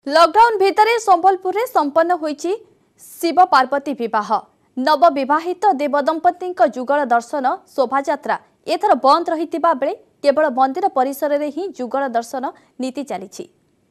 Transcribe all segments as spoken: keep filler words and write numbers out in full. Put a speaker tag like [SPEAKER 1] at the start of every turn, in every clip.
[SPEAKER 1] Lockdown भितर संबलपुर में संपन्न होईची शिव पार्वती विवाह। नवविवाहित देवदंपति जुगल दर्शन शोभायात्रा एथर बंद रही बेले केवल मंदिर परिसर में ही जुगल दर्शन नीति चली।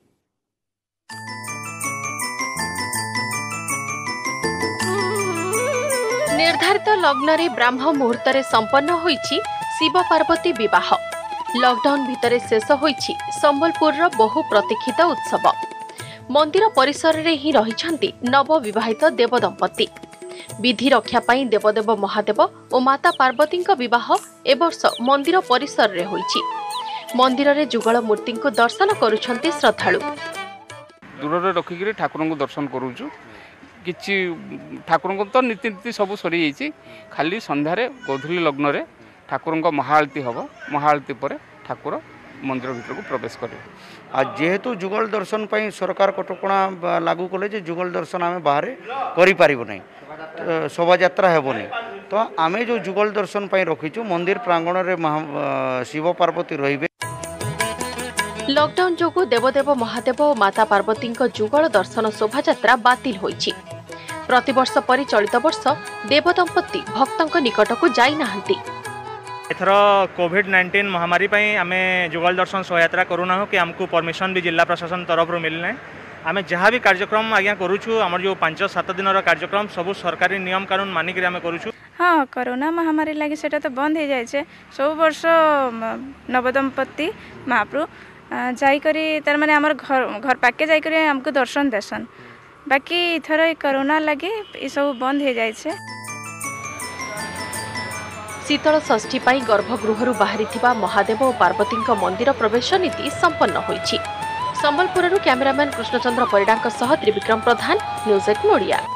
[SPEAKER 1] निर्धारित लग्न रे ब्राह्म मुहूर्त रे संपन्न होईची शिव पार्वती विवाह। लॉकडाउन भितर शेष होईची संबलपुर बहु प्रतीक्षित उत्सव। मंदिर परिसर रे ही रहिछंती नवविवाहित देवदंपति। विधि रक्षा पाई देवदेव महादेव और माता पार्वती विवाह ए वर्ष मंदिर परिसर रे होईची। मंदिर रे जुगल मूर्ति को दर्शन करुछंती श्रद्धालु।
[SPEAKER 2] दूर रे रखिकरी ठाकुर को दर्शन करूछु। किछि ठाकुर को तो नीति नीति सब सरी जाइछि। खाली संध्यारे गोधुली लग्न रे ठाकुर को महाआरती हबो। महाआरती पर ठाकुर मंदिर भीतर को प्रवेश करे।
[SPEAKER 3] आ जेहेतु जुगल दर्शन पाई सरकार कटकणा लागू कले जे जुगल दर्शन आमे बाहर करि पारिबो नै, शोभा यात्रा हेबो नै। तो आमे जो जुगल दर्शन पाई रखिछु मंदिर प्रांगण रे शिव पार्वती रहिबे।
[SPEAKER 1] लॉकडाउन जोगु देवदेव महादेव और माता पार्वती जुगल दर्शन शोभा यात्रा बातिल होईछि। प्रतिवर्ष परि चलित वर्ष देवदंपति भक्तों निकट को जाई नाहंती।
[SPEAKER 4] एथर कोविड नाइंटीन महामारी पई आमे जुगल दर्शन शोभायात्रा करूना हो कि हमको परमिशन भी जिला प्रशासन तरफ मिलना है। आमे जहाँ भी कार्यक्रम आज्ञा करूछु हमर जो पांच सात दिन कार्यक्रम सब सरकारी नियम कानून मानिक आमे करूछु।
[SPEAKER 5] हाँ, कोरोना महामारी लगी सेटा तो बंद हो जाए। सब वर्ष नवदंपति महाप्रभु जाई करी तार माने हमर घर घर पाके जाई करी हमको दर्शन देसन। बाकी इथर कोरोना लगी ये सब बंद हो जाए।
[SPEAKER 1] शीतल षष्ठी पाई गर्भगृह बाहरी महादेव और पार्वती मंदिर प्रवेश नीति संपन्न होईछि। Sambalpur cameraman Krishnachandra Parida Trivikram Pradhan, news eighteen Odia.